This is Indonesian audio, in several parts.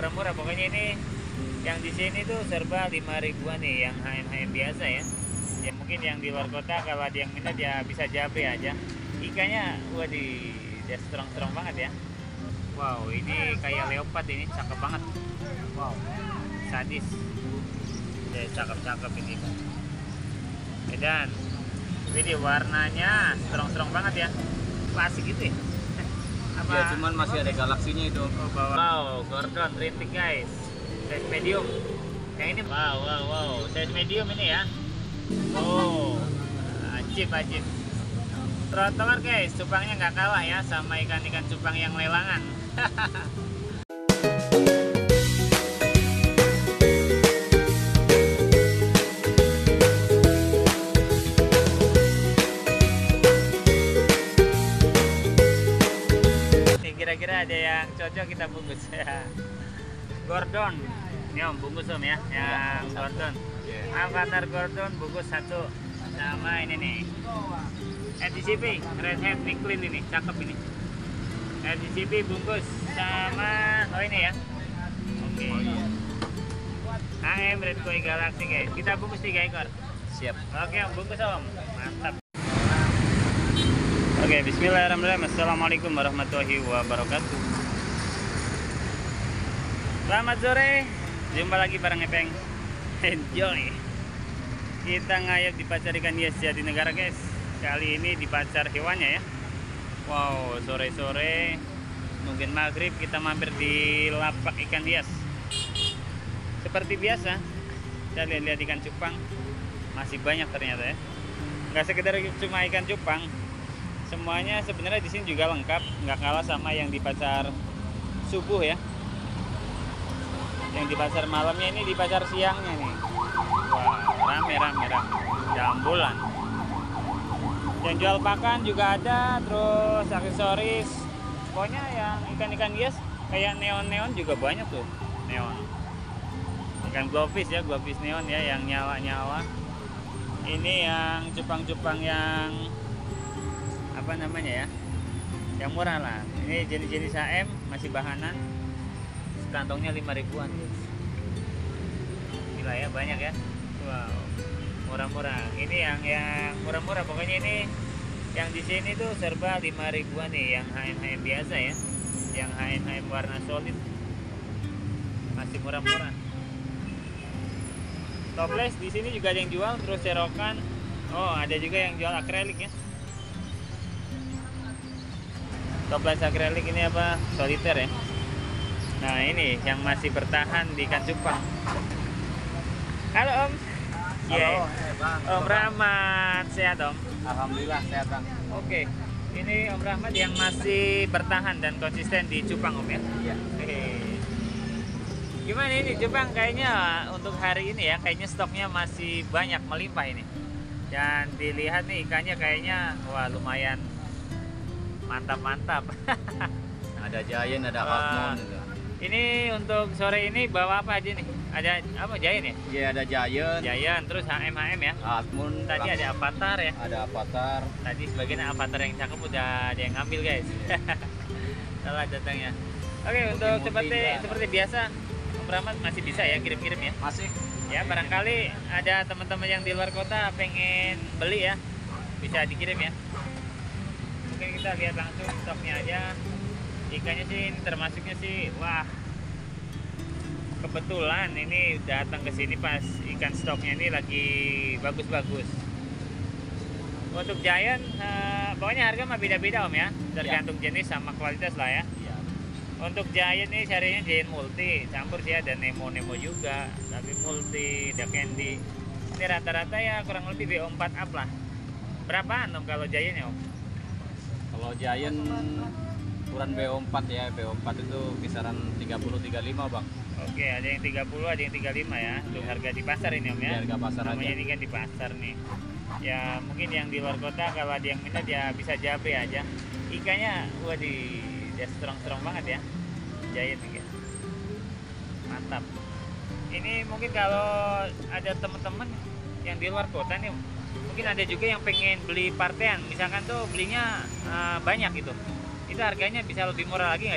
murah-murah. Pokoknya ini yang di sini tuh serba 5 ribuan nih, yang HM biasa ya. Ya mungkin yang di luar kota kalau ada yang minat ya bisa japri aja. Ikannya waduh, dia strong banget ya. Wow, ini kayak leopard, ini cakep banget. Wow, sadis. Ya cakep ini. Dan ini warnanya strong banget ya. Klasik gitu ya. Apa? Ya, cuman masih ada galaksinya itu. Oh, wow, Gordon rintik guys. Size medium. Yang ini wow, size medium ini ya. Oh, ajib. Trotoar guys, cupangnya nggak kalah ya sama ikan-ikan cupang yang lelangan. Kira-kira ada yang cocok kita bungkus ya. Gordon, ini om bungkus om ya, yang Gordon. Avatar Gordon bungkus satu, sama ini nih. NTCP Redhead Micklin ini, cakep ini. NTCP bungkus sama ini ya. Oke. HM Red Koi Galaxy guys. Kita bungkus 3 ekor. Siap. Oke om, bungkus om. Mantap. Oke, bismillahirrahmanirrahim. Assalamualaikum warahmatullahi wabarakatuh. Selamat sore, jumpa lagi bareng Epeng. Enjoy. Kita ngayap di pasar ikan hias Jatinegara guys. Kali ini di pasar hewannya ya. Wow, sore-sore mungkin maghrib kita mampir di lapak ikan hias. Seperti biasa, kita lihat-lihat ikan cupang. Masih banyak ternyata ya. Nggak sekedar cuma ikan cupang, semuanya sebenarnya di sini juga lengkap, nggak kalah sama yang di pasar subuh ya. Yang di pasar malamnya ini, di pasar siangnya nih. Wah, rame. Jambulan. Yang jual pakan juga ada, terus aksesoris. Pokoknya yang ikan-ikan hias kayak neon juga banyak tuh, neon. Ikan glowfish ya, glowfish neon ya, yang nyala-nyala. Ini yang cupang-cupang yang apa namanya ya, yang murah lah. Ini jenis-jenis HM masih bahanan, kantongnya 5 ribuan guys. Gila ya, banyak ya. Wow, murah-murah. Ini yang murah-murah. Pokoknya ini yang di sini tuh serba 5 ribuan nih, yang HM biasa ya, yang HM warna solid masih murah-murah. Toples di sini juga ada yang jual, terus serokan. Oh, ada juga yang jual akrilik ya. Toples akrilik ini apa? Soliter ya. Nah, ini yang masih bertahan di ikan cupang. Halo Om. Halo, Bang. Om Rahmat, sehat Om? Alhamdulillah sehat Bang. Oke. Ini Om Rahmat yang masih bertahan dan konsisten di cupang Om ya? Iya. Gimana ini cupang, kayaknya untuk hari ini ya, kayaknya stoknya masih banyak, melimpah ini. Dan dilihat nih ikannya kayaknya wah lumayan mantap. Ada Giant, ada Halfmoon juga. Ini untuk sore ini bawa apa aja nih? Ada apa, Giant ya? Iya, ada Giant, terus HM ya? Halfmoon. Tadi ada Avatar ya? Ada Avatar. Tadi sebagian Avatar yang cakep udah ada yang ngambil guys. Salah datangnya. Oke, untuk seperti biasa, Om Rahmat masih bisa ya kirim-kirim ya? Masih. Ya, barangkali ada teman-teman yang di luar kota pengen beli ya, bisa dikirim ya. Mungkin kita lihat langsung stoknya aja. Ikannya sih ini termasuknya sih, wah, kebetulan ini datang ke sini pas ikan stoknya ini lagi bagus-bagus. Untuk Giant, pokoknya harga mah beda-beda Om ya, tergantung jenis sama kualitas lah ya. Iya. Untuk Giant ini syariahnya Giant multi, campur sih ada Nemo juga, tapi multi, ada Candy. Ini rata-rata ya kurang lebih BO4 up lah. Berapaan Om kalau Giant ya Om? Kalau Giant ukuran BO4 ya, BO4 itu kisaran 30-35 Bang. Oke, ada yang 30, ada yang 35 ya. Untuk harga di pasar ini Om ya. Harga pasar aja. Namanya ini kan di pasar nih. Ya mungkin yang di luar kota kalau ada yang minat ya bisa japri aja. Ikannya waduh, dia strong banget ya. Giant nih ya. Mantap. Ini mungkin kalau ada teman-teman yang di luar kota nih, mungkin ada juga yang pengen beli partean, misalkan tuh belinya banyak gitu. Itu harganya bisa lebih murah lagi nggak sih Om?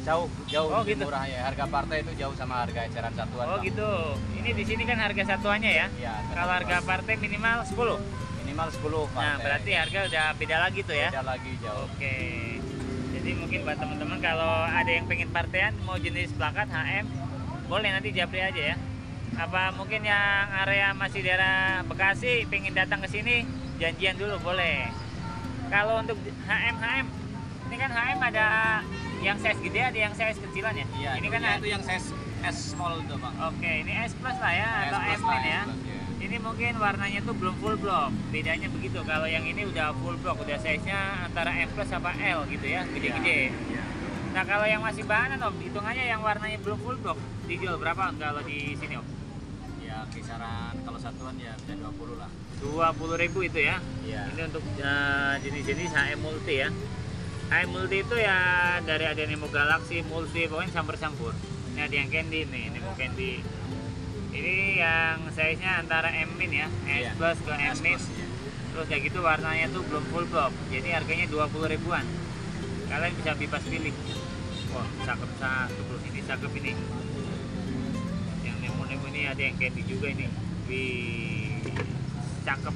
Jauh Oh, lebih gitu. murah ya. Harga partai itu jauh sama harga eceran satuan. Oh Bang. gitu. Ini di sini kan harga satuannya ya. Iya. Kalau harga partai minimal 10. minimal 10 partai. Nah, berarti harga udah beda lagi tuh ya. beda lagi jauh. Oke. Jadi mungkin buat teman-teman kalau ada yang pengen partean mau jenis plakat HM, boleh nanti japri aja ya. Apa mungkin yang area masih daerah Bekasi pengen datang ke sini janjian dulu boleh. Kalau untuk HM, ini kan HM ada yang size gede ada yang size kecilan ya. Iya. Ini kan itu yang size S small itu bang. Oke, ini S plus lah ya atau S M plus lah, min ya. S plus, ya. Ini mungkin warnanya tuh belum full block. Bedanya begitu. Kalau yang ini udah full block, udah size-nya antara M plus sama L gitu ya, gede-gede. Iya. Nah, kalau yang masih bahanan Om, hitungannya yang warnanya belum full block dijual berapa Om kalau di sini Om? Ya kisaran kalau satuan ya bisa 20 lah. 20.000 itu ya. Iya. Ini untuk jenis-jenis HM Multi ya. HM Multi itu ya dari ada Nemo Galaxy, Multi, pokoknya campur-campur. Ini ada yang Candy nih, Nemo Candy. Ini yang size-nya antara M min ya, S Iya. plus ke M min. S plus, ya. Terus kayak gitu warnanya tuh belum full block. Jadi harganya 20 ribuan. Kalian bisa bebas pilih. Wah, cakep tuh. Ini cakep ini. Yang Nemo ini ada yang Candy juga ini. Wih, cakep.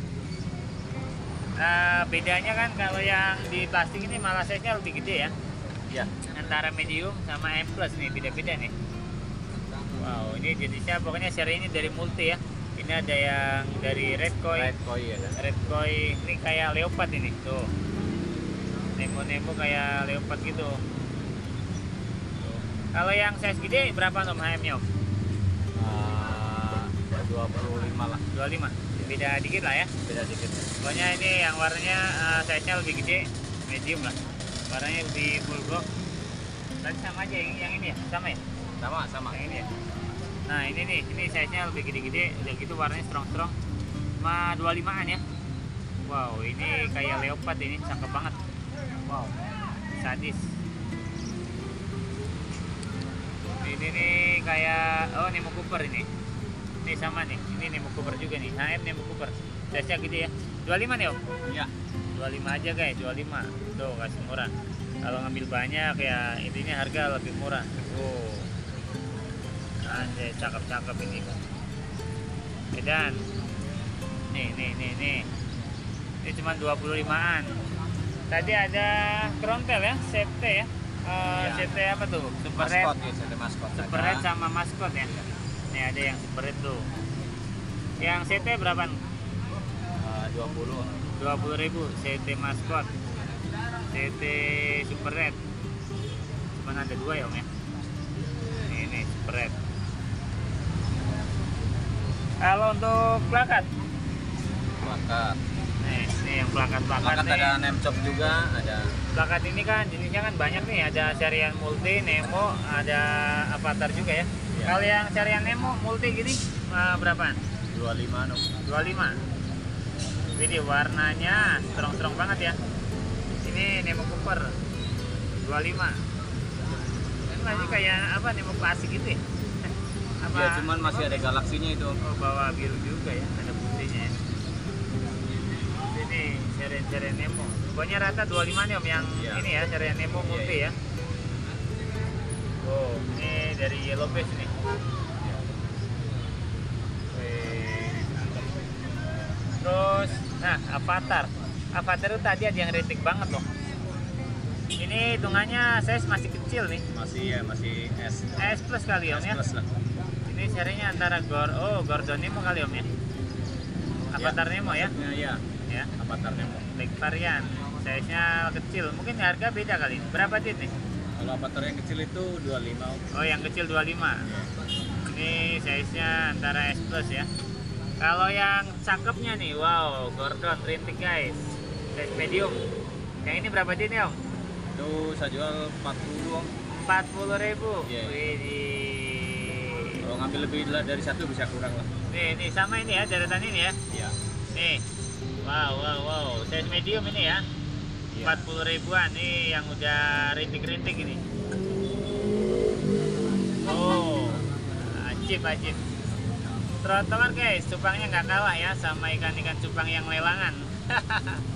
Bedanya kan kalau yang di plastik ini malah size-nya lebih gede ya. Iya. Antara medium sama M plus nih, beda-beda nih. Wow, ini jenisnya pokoknya seri ini dari Multi ya. Ini ada yang dari Red Koi. Red koi ya. Red Koi ini kayak leopard ini tuh. Nemo kayak leopard gitu. Tuh. Kalau yang size gede berapa Om HM-nya Om? 25 lah. 25. Beda dikit lah ya. Beda dikit. Pokoknya ini yang warnanya size-nya lebih gede, medium lah. Warnanya lebih full block. Tadi sama aja yang ini ya? Sama ya? Sama. Yang ini ya. Nah, ini nih, ini size-nya lebih gede-gede, udah gitu warnanya strong-strong. Cuma 25-an ya. Wow, ini kayak leopard ini, cakep banget. Wow, sadis. Ini nih kayak Nemo Cooper ini. Ini sama nih, ini Nemo Cooper juga nih. HM Nemo Cooper. Size-nya gede ya. 25 nih Om. Iya. 25 aja guys, 25. Tuh, kasih murah. Kalau ngambil banyak ya intinya harga lebih murah. Tuh. Anjay, cakep-cakep ini. Edan. Nih. Ini cuma 25-an. Tadi ada Krontel ya, CT ya. Iya. CT apa tuh? Super Red. Maskot ya, ada maskot. Super Red sama maskot ya. Nih ada yang Super Red tuh. Yang CT berapa? 20. 20.000 CT maskot. CT Super Red. Cuman ada dua ya Om ya. Ini Super Red. Kalau untuk plakat, Plakat. nih yang plakat Plakat nih. ada name shop juga, ada. Plakat ini kan jenisnya kan banyak nih, ada serian Multi, Nemo, ada Avatar juga ya. Iya. Kalau yang serian Nemo Multi gini berapaan? 25 no. 25. Ini warnanya strong banget ya. Ini Nemo Cooper 25. Ini masih kayak apa Nemo klasik gitu ya? Apa? Ya cuman masih ada galaksinya itu. Oh, bawa biru juga ya, ada putihnya ya. Ini serian Nemo. Pokoknya rata 25 nih Om yang Iya. ini ya, serian Nemo Multi Iya. ya. Oh, ini dari Yellow Base nih. Wih, mantap. Terus, nah Avatar. Avatar itu tadi ada yang retik banget loh. Ini hitungannya size masih kecil nih. Masih S. S plus kali Om S ya. plus lah. Ini serinya antara Gordon Nemo kali Om ya. Avatar Nemo ya. Iya. Ya. Avatar Nemo. Black varian. Size-nya kecil. Mungkin harga beda kali. Berapa dit nih? Kalau avatar yang kecil itu 25. Oh, yang kecil 25. Ini size-nya antara S plus ya. Kalau yang cakepnya nih, wow, Gordon rintik guys. Size medium. Yang ini berapa dit nih Om? Itu saya jual 40 Om. 40.000. Iya. Widih. Kalau ngambil lebih dari satu bisa kurang lah. Nih sama ini ya, deretan ini ya. Iya. Nih. Wow. Size medium ini ya. Iya. 40 ribuan nih yang udah rintik-rintik ini. Oh, ajib. Trotoar guys, cupangnya nggak kalah ya sama ikan-ikan cupang yang lelangan.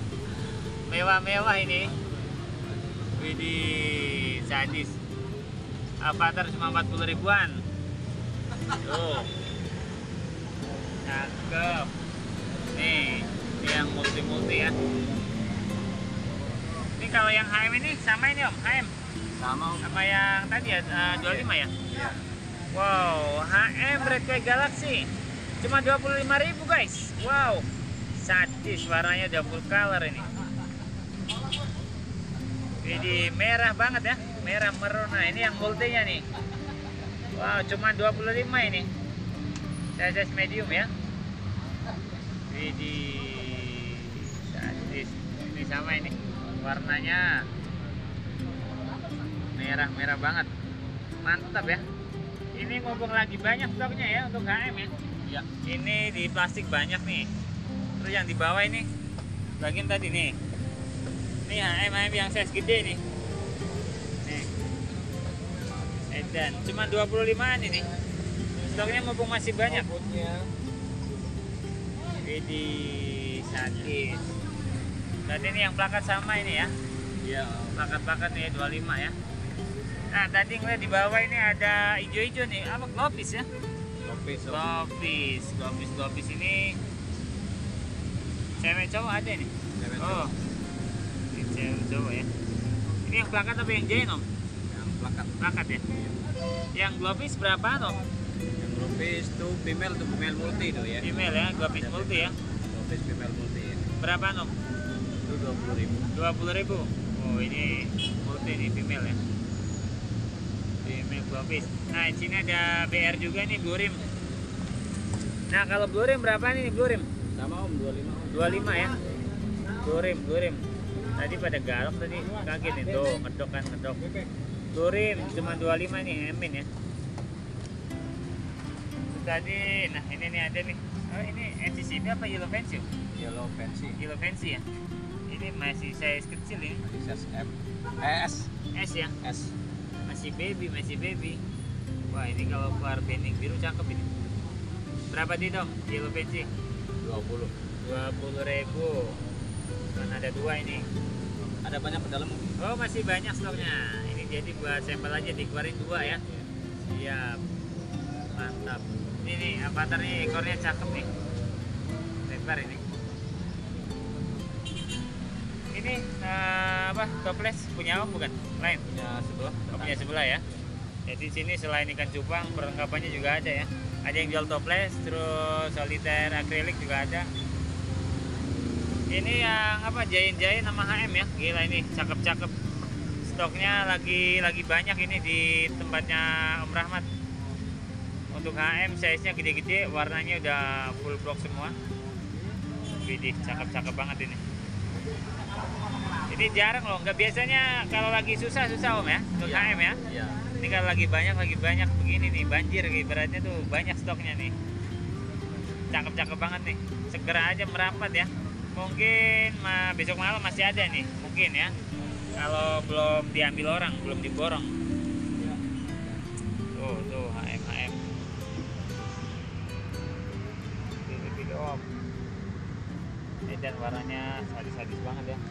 Mewah-mewah ini. Widih, sadis. Avatar cuma 40 ribuan. Tuh. Cakep. Nih, ini yang multi-multi ya. Ini kalau yang HM ini sama ini Om, HM. Sama Om. Sama yang tadi ya, 25 ya? Iya. Wow, HM Red Koi Galaxy. Cuma 25.000 guys. Wow. Sadis, warnanya udah full color ini. Ini merah banget ya, merah merona. Ini yang multinya nih. Wow, cuma 25 ini. Size medium ya. Widih, sadis. Ini sama ini, warnanya merah-merah banget. Mantap ya. Ini mumpung lagi banyak stoknya ya untuk HM ya. Iya. Ini di plastik banyak nih. Terus yang di bawah ini bagian tadi nih. Ini HM yang size gede nih. Nih. Edan cuma 25-an ini. Stoknya mumpung masih banyak. Jadi sadis. Berarti ini yang plakat sama ini ya. Iya. Plakat-plakat nih 25 ya. Nah, tadi ngeliat di bawah ini ada hijau-hijau nih. Apa glopis ya? Glopis ini cewek cowok ada nih. Cewek Oh, cowok. ini cewek cowok ya. Ini yang plakat apa yang jain Om? Yang plakat. Plakat ya. Yang glopis berapaan Om? Yang glopis tuh female multi tuh ya. Email ya, glopis multi ya. Glopis female multi ya. Berapaan Om? Itu 20.000. 20.000. Oh, ini multi nih female ya. Female glopis. Nah, di sini ada BR juga nih, Blue Rim. Nah, kalau Blue Rim berapa nih Blue Rim? Sama Om 25. 25 ya. Blue Rim. Tadi pada galak tadi, kaget nih tuh, ngedok. Blue Rim cuma 25 nih, Emin ya. Terus tadi, nah ini nih ada nih. Oh, ini NCCP apa Yellow Fancy? Yellow fancy. Yellow Fancy ya. Ini masih size kecil ini. Size M. S. S ya. S. Masih baby. Wah, ini kalau keluar bending biru cakep ini. Berapa nih Dom? Yellow Fancy? 20. 20.000. Dan ada dua ini. Ada banyak ke dalam. Oh, masih banyak stoknya. Ini jadi buat sampel aja, dikeluarin dua ya. Siap. Mantap. Ini nih, avatar nih, ekornya cakep nih. Lebar ini. Ini apa? Toples punya Om bukan? Lain. Punya sebelah. Oh, punya sebelah ya. Jadi sini selain ikan cupang, perlengkapannya juga ada ya. Ada yang jual toples, terus soliter akrilik juga ada. Ini yang apa? Jain sama HM ya. Gila ini, cakep-cakep. Stoknya lagi banyak ini di tempatnya Om Rahmat. Untuk HM size-nya gede-gede, warnanya udah full block semua. Widih, cakep-cakep banget ini. Ini jarang loh, nggak biasanya kalau lagi susah Om ya, untuk Iya. HM ya. Iya. Ini kalau lagi banyak begini nih, banjir ibaratnya tuh, banyak stoknya nih. Cakep-cakep banget nih, segera aja merapat ya. Mungkin besok malam masih ada nih, mungkin ya. Kalau belum diambil orang, belum diborong. Tuh HM. Pilih Om. Ini dan warnanya sadis-sadis banget ya.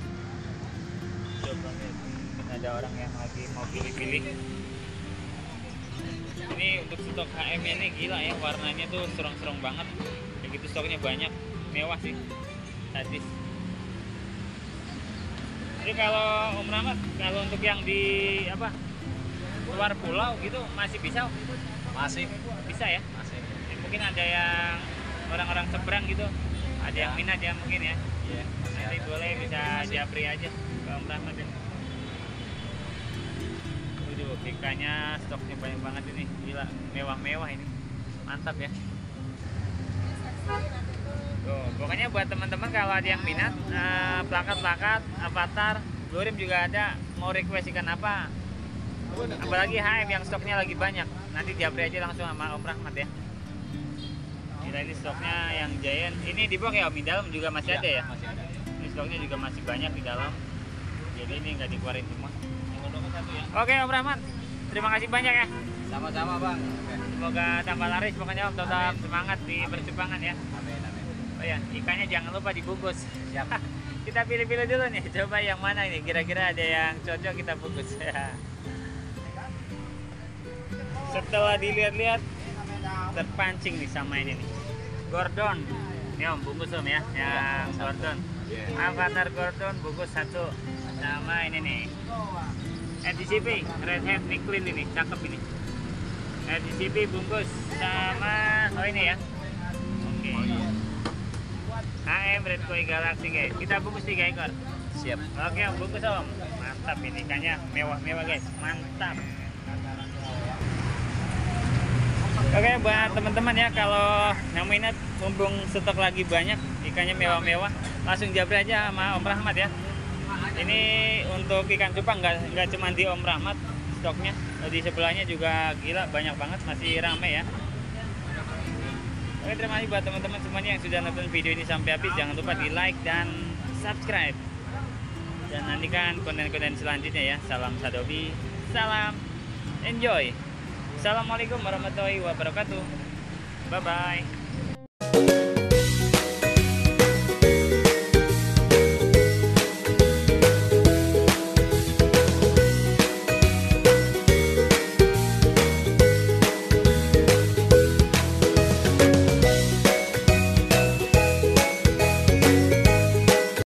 Coba nih, mungkin ada orang yang lagi mau pilih-pilih. Ini untuk stok HM-nya nih gila ya, warnanya tuh serong-serong banget. Begitu stoknya banyak, mewah sih. Sadis. Jadi kalau Om Rahmat, kalau untuk yang di apa luar pulau gitu masih bisa? Masih. Bisa ya? Masih. Mungkin ada yang orang-orang seberang gitu, ada yang minat ya mungkin ya. Iya. Nanti boleh bisa japri aja ke Om Rahmat ya. Waduh, ikannya stoknya banyak banget ini, gila, mewah-mewah ini, mantap ya. Tuh, pokoknya buat teman-teman kalau ada yang minat, plakat-plakat, avatar, Blue Rim juga ada, mau request ikan apa, apalagi HM yang stoknya lagi banyak, nanti japri aja langsung sama Om Rahmat ya. Gila, ini stoknya yang giant, ini di box ya Om, di dalam juga masih ada ya? Masih ada. Ini stoknya juga masih banyak di dalam, jadi ini nggak dikeluarin semua. Satu ya. Oke Om Rahmat, terima kasih banyak ya. Sama-sama Bang. Oke. Semoga tambah laris, pokoknya Om tetap Amin. semangat di Amin. perjuangan ya. Amin. Oh ya, ikannya jangan lupa dibungkus. Siap. Kita pilih-pilih dulu nih, coba yang mana ini, kira-kira ada yang cocok kita bungkus. Setelah dilihat-lihat terpancing nih sama ini nih. Gordon. Ini Om, bungkus Om ya, yang Gordon. Avatar Gordon bungkus 1 sama ini nih. NTCP Red Hat Nicklin ini, cakep ini. NTCP bungkus sama ini ya. Oke. AM Red Koi Galaxy guys. Kita bungkus 3 ekor. Siap. Oke, Om, bungkus Om. Mantap ini ikannya mewah-mewah guys. Mantap. Oke, buat teman-teman ya, kalau yang minat mumpung stok lagi banyak, ikannya mewah-mewah, langsung japri aja sama Om Rahmat ya. Ini untuk ikan cupang nggak cuma di Om Rahmat stoknya, di sebelahnya juga gila banyak banget, masih rame ya. Oke, terima kasih buat teman-teman semuanya yang sudah nonton video ini sampai habis. Jangan lupa di like dan subscribe. Dan nantikan konten-konten selanjutnya ya. Salam Sadobi, salam enjoy. Assalamualaikum warahmatullahi wabarakatuh. Bye bye.